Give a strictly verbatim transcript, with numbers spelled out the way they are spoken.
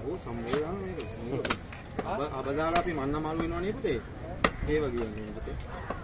ඔව් සම්මේ දාන මේක. අබ අබදාලා අපි මන්න මාළු වෙනවා නේ පුතේ. ඒව කියන්නේ පුතේ.